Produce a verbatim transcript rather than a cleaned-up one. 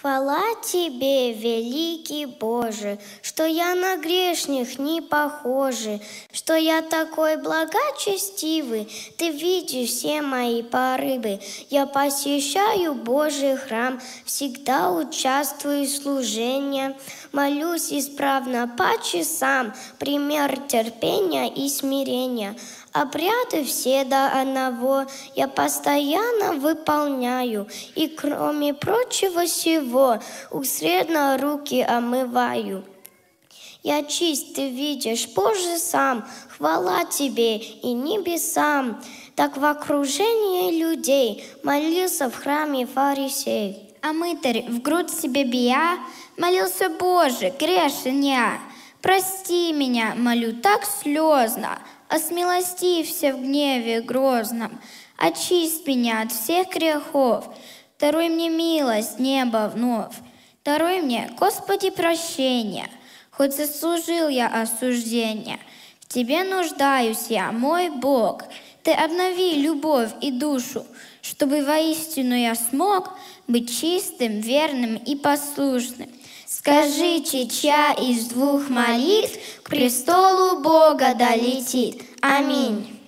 Хвала Тебе, великий Боже, что я на грешных не похожа, что я такой благочестивый, Ты видишь все мои порывы. Я посещаю Божий храм, всегда участвую в служении, молюсь исправно по часам, пример терпения и смирения. Обряды все до одного я постоянно выполняю, и кроме прочего всего усердно руки омываю. Я чист, ты видишь, Боже сам, хвала Тебе и небесам. Так в окружении людей молился в храме фарисей. А мытарь в грудь себе бия, молился: Боже, грешен я. Прости меня, молю так слезно, осмилостивься в гневе грозном, очисть меня от всех грехов, даруй мне милость неба вновь, даруй мне, Господи, прощения, хоть заслужил я осуждения. В Тебе нуждаюсь я, мой Бог, Ты обнови любовь и душу, чтобы воистину я смог быть чистым, верным и послушным. Скажите, чья из двух молитв к престолу Бога долетит? Аминь.